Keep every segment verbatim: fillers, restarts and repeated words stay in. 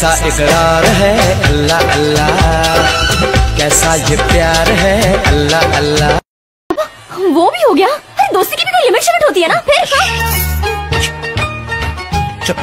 कैसा इकरार है अल्लाह अल्लाह, कैसा ये प्यार है अल्लाह अल्लाह। वो भी हो गया? अरे दोस्ती की भी कोई लिमिट शिमिट होती है ना। फिर चुप।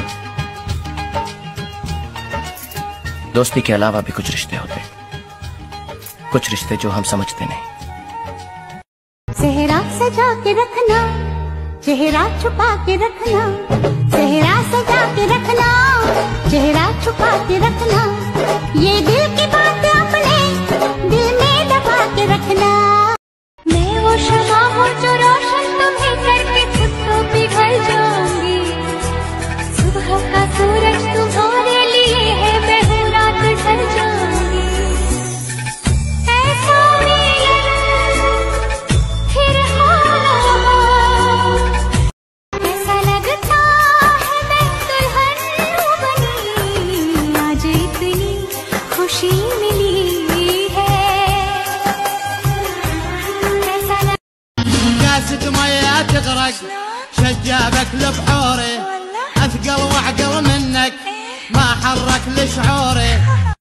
दोस्ती के अलावा भी कुछ रिश्ते होते, कुछ रिश्ते जो हम समझते नहीं। सेहरा सजा के रखना, चेहरा छुपा के रखना, सेहरा सजा के रखना, चेहरा छुपा के रखना, ये दिल की बात अपने दिल में दबा के रखना। मैं वो शमा हूँ जो रोशन तुम्हें करके खुद को पिघल जाऊंगी, सुबह का सूरज तुम्हारे लिए है, मैं हूँ रात ढल जाऊंगी। ऐसा मिलन फिर होना, ऐसा लगता है मैं दुल्हन हूँ बनी, आज इतनी खुशी मिली है। كاسة مية تغرق شجابك لبحوري، اثقل واعقل منك ما حرك لشعوري.